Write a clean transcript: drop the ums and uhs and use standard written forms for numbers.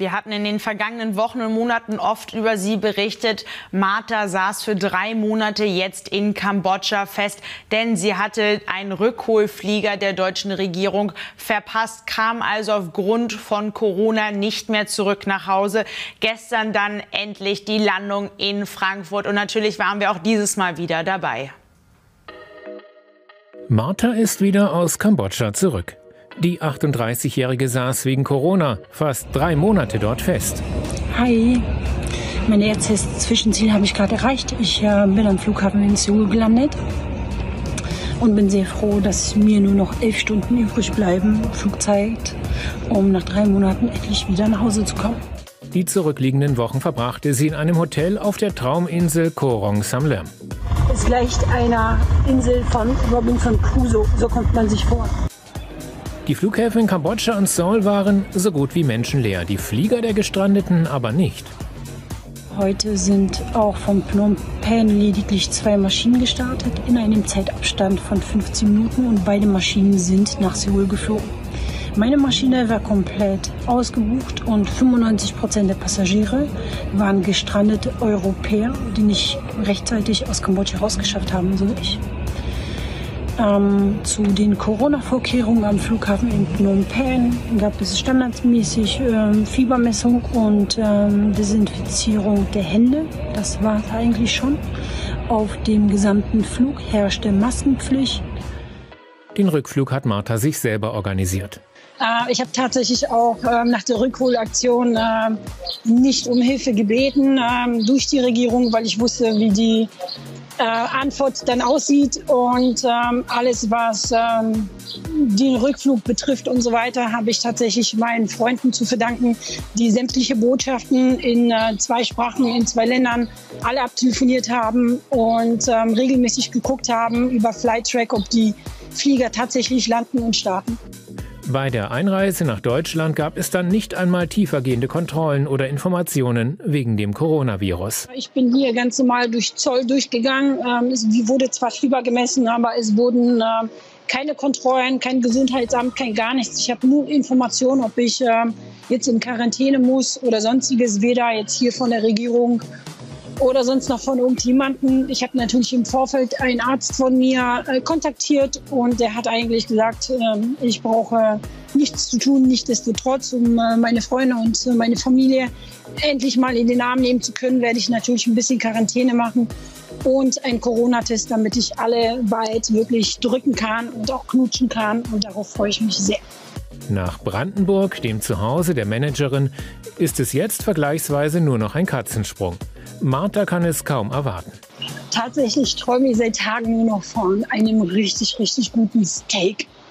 Wir hatten in den vergangenen Wochen und Monaten oft über sie berichtet. Martha saß für 3 Monate jetzt in Kambodscha fest, denn sie hatte einen Rückholflieger der deutschen Regierung verpasst, kam also aufgrund von Corona nicht mehr zurück nach Hause. Gestern dann endlich die Landung in Frankfurt und natürlich waren wir auch dieses Mal wieder dabei. Martha ist wieder aus Kambodscha zurück. Die 38-Jährige saß wegen Corona fast 3 Monate dort fest. Hi, mein erstes Zwischenziel habe ich gerade erreicht. Ich bin am Flughafen in Seoul gelandet und bin sehr froh, dass mir nur noch 11 Stunden übrig bleiben, Flugzeit, um nach 3 Monaten endlich wieder nach Hause zu kommen. Die zurückliegenden Wochen verbrachte sie in einem Hotel auf der Trauminsel Koh Rong Samlem. Es gleicht einer Insel von Robinson Crusoe, so kommt man sich vor. Die Flughäfen in Kambodscha und Seoul waren so gut wie menschenleer, die Flieger der Gestrandeten aber nicht. Heute sind auch von Phnom Penh lediglich 2 Maschinen gestartet, in einem Zeitabstand von 15 Minuten und beide Maschinen sind nach Seoul geflogen. Meine Maschine war komplett ausgebucht und 95% der Passagiere waren gestrandete Europäer, die nicht rechtzeitig aus Kambodscha rausgeschafft haben, so wie ich. Zu den Corona-Vorkehrungen am Flughafen in Phnom Penh gab es standardmäßig Fiebermessung und Desinfizierung der Hände. Das war es eigentlich schon. Auf dem gesamten Flug herrschte Maskenpflicht. Den Rückflug hat Martha sich selber organisiert. Ich habe tatsächlich auch nach der Rückholaktion nicht um Hilfe gebeten durch die Regierung, weil ich wusste, wie die Antwort dann aussieht und alles, was den Rückflug betrifft und so weiter, habe ich tatsächlich meinen Freunden zu verdanken, die sämtliche Botschaften in 2 Sprachen, in 2 Ländern alle abtelefoniert haben und regelmäßig geguckt haben über Flighttrack, ob die Flieger tatsächlich landen und starten. Bei der Einreise nach Deutschland gab es dann nicht einmal tiefergehende Kontrollen oder Informationen wegen dem Coronavirus. Ich bin hier ganz normal durch Zoll durchgegangen. Es wurde zwar Fieber gemessen, aber es wurden keine Kontrollen, kein Gesundheitsamt, kein gar nichts. Ich habe nur Informationen, ob ich jetzt in Quarantäne muss oder sonstiges, weder jetzt hier von der Regierung oder sonst noch von irgendjemandem. Ich habe natürlich im Vorfeld einen Arzt von mir kontaktiert und der hat eigentlich gesagt, ich brauche nichts zu tun, nichtsdestotrotz, um meine Freunde und meine Familie endlich mal in den Arm nehmen zu können, werde ich natürlich ein bisschen Quarantäne machen und einen Corona-Test, damit ich alle bald wirklich drücken kann und auch knutschen kann und darauf freue ich mich sehr. Nach Brandenburg, dem Zuhause der Managerin, ist es jetzt vergleichsweise nur noch ein Katzensprung. Martha kann es kaum erwarten. Tatsächlich träume ich seit Tagen nur noch von einem richtig, richtig guten Steak.